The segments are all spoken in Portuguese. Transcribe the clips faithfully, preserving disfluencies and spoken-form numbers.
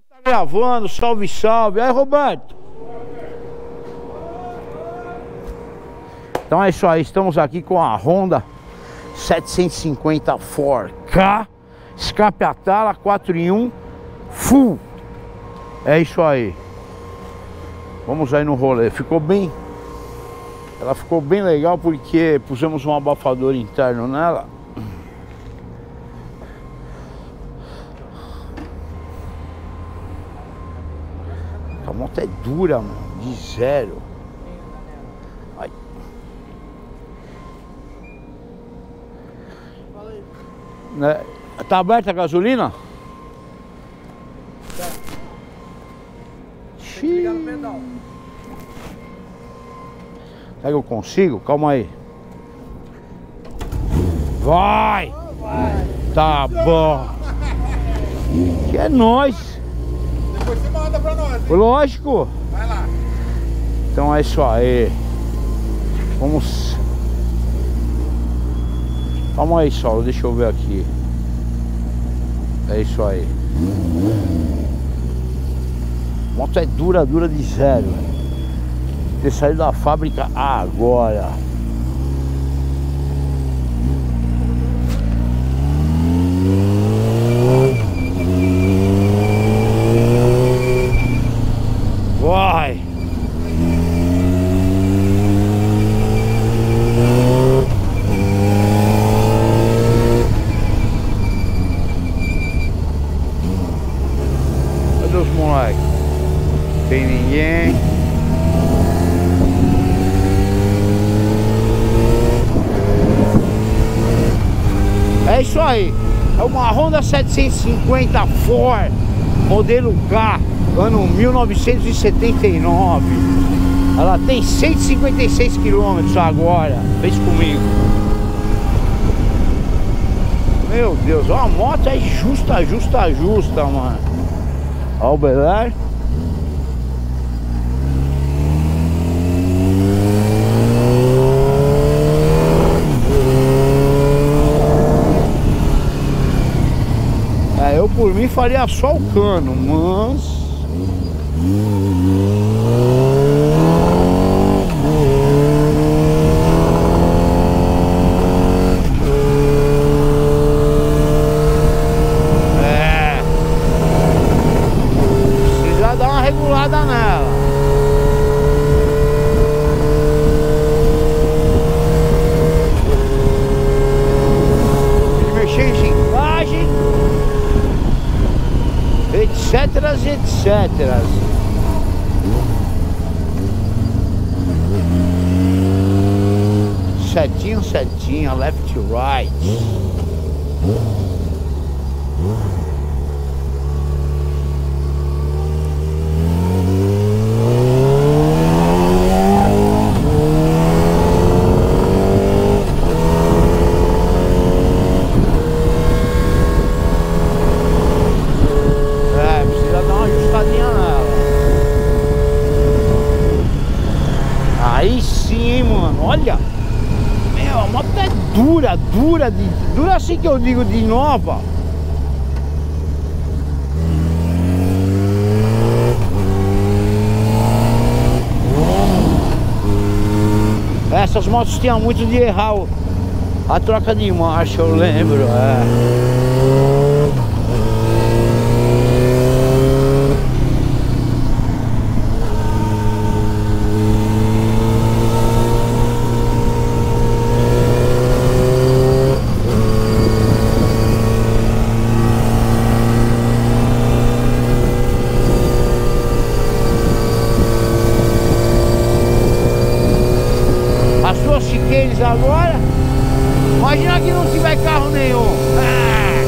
Tá gravando, salve, salve. Aí, Roberto. Então é isso aí, estamos aqui com a Honda setecentos e cinquenta quatro K, escape Atala quatro em um full. É isso aí. Vamos aí no rolê. Ficou bem, ela ficou bem legal porque pusemos um abafador interno nela. A moto é dura, mano, de zero. Ai. Né? Tá aberta a gasolina? Tá. Tem que ligar no pedal. Será que eu consigo? Calma aí. Vai! Vai. Tá bom. Que é nóis. Depois você manda pra nós, hein? Lógico. Vai lá. Então é isso aí. Vamos. Calma aí, Saulo, deixa eu ver aqui. É isso aí. A moto é dura, dura de zero. Ter saído da fábrica agora. Vai! Cadê os moleques? Tem ninguém. É isso aí. É uma Honda setecentos e cinquenta Ford, modelo K, ano mil novecentos e setenta e nove. Ela tem cento e cinquenta e seis quilômetros agora. Fez comigo. Meu Deus, a moto é justa, justa, justa, mano. Olha o Bel Air. É, eu por mim faria só o cano, mas... É... Precisa dar uma regulada nela. Mexer em engrenagem, etc, etc. Setinha, setinha, left, right. Aí sim, hein, mano, olha. Meu, a moto é dura, dura, de, dura assim que eu digo, de nova. Essas motos tinham muito de errar a troca de marcha, eu lembro, é. Chiqueiros agora. Imagina que não tiver carro nenhum. Ah!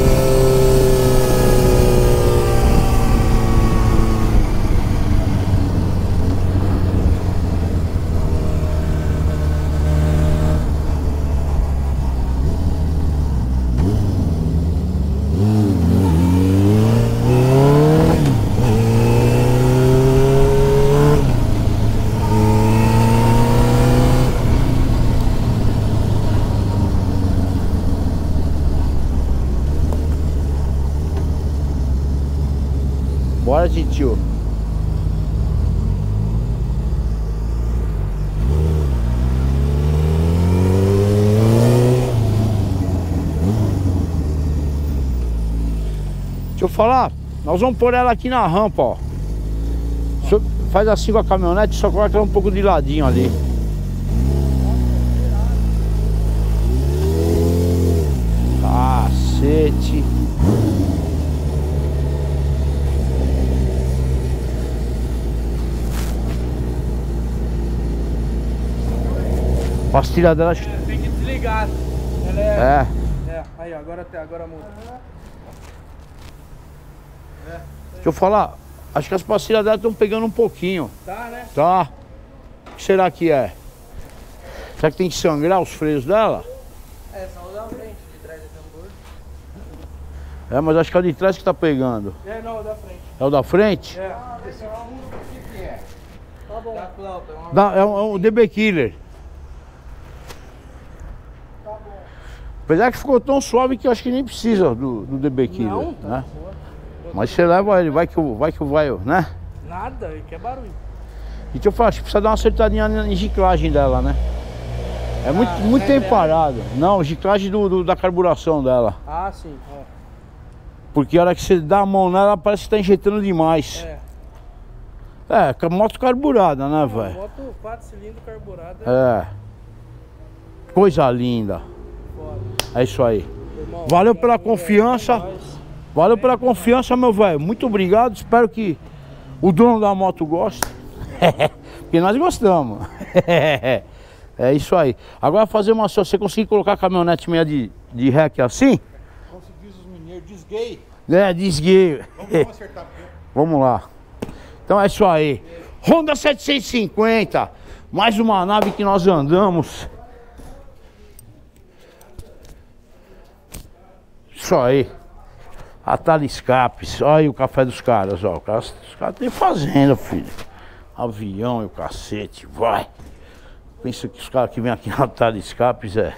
Bora, tio. Deixa eu falar, nós vamos pôr ela aqui na rampa, ó. Faz assim com a caminhonete, só coloca ela um pouco de ladinho ali. Cacete. Pastilha dela... Tem que desligar. Ela é... É. É, aí agora, agora muda. É. Deixa eu falar, acho que as pastilhas dela estão pegando um pouquinho. Tá, né? Tá. O que será que é? Será que tem que sangrar os freios dela? É, só o da frente, de trás é tambor. É, mas acho que é o de trás que tá pegando. É, não, o da frente. É o da frente? É. Esse é o que é? Tá bom. Da Cláudia, uma... Da, é, um, é um D B Killer. Tá bom. Apesar que ficou tão suave que eu acho que nem precisa do, do D B Killer. Não, tá né? boa. Mas você leva ele, vai que vai que vai, né? Nada, ele quer barulho. E deixa eu falar, acho que precisa dar uma acertadinha em giclagem dela, né? É muito, Ah, muito é tempo dela? parado. Não, giclagem do, do, da carburação dela. Ah, sim. É. Porque a hora que você dá a mão nela, parece que tá injetando demais. É. É, com a moto carburada, né, Uma velho? moto quatro cilindros carburada. É. Coisa linda. Foda. É isso aí. Irmão, Valeu pela é, confiança. é nóis. Valeu pela confiança, meu velho. Muito obrigado. Espero que o dono da moto goste. Porque nós gostamos. É isso aí. Agora fazer uma só. Você conseguir colocar a caminhonete meia de, de ré aqui assim? Consegui os mineiros, desguei. É, desguei. Vamos acertar aqui. Vamos lá. Então é isso aí. Honda setecentos e cinquenta. Mais uma nave que nós andamos. Isso aí. Atalho Escapes. Olha aí o café dos caras, ó. Os caras, os caras têm fazenda, filho. Avião e o cacete, vai. Pensa que os caras que vêm aqui no Atalho Escapes é...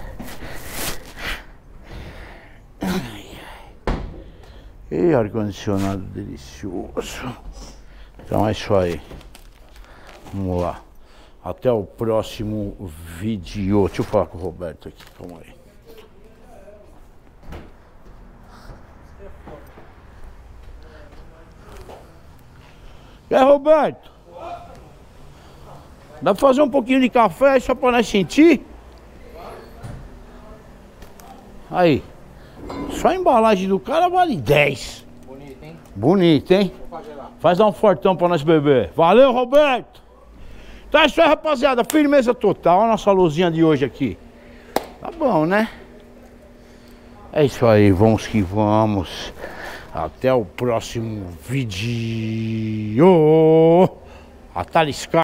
Ai, ai. E ar-condicionado delicioso. Então é isso aí. Vamos lá. Até o próximo vídeo. Deixa eu falar com o Roberto aqui, calma aí. E aí, Roberto? Dá pra fazer um pouquinho de café só pra nós sentir? Aí. Só a embalagem do cara vale dez. Bonito, hein? Bonito, hein? Vou fazer lá. Faz dar um fortão pra nós beber. Valeu, Roberto! Então é isso aí, rapaziada. Firmeza total. Olha a nossa luzinha de hoje aqui. Tá bom, né? É isso aí. Vamos que vamos. Até o próximo vídeo. Atalho Escapes.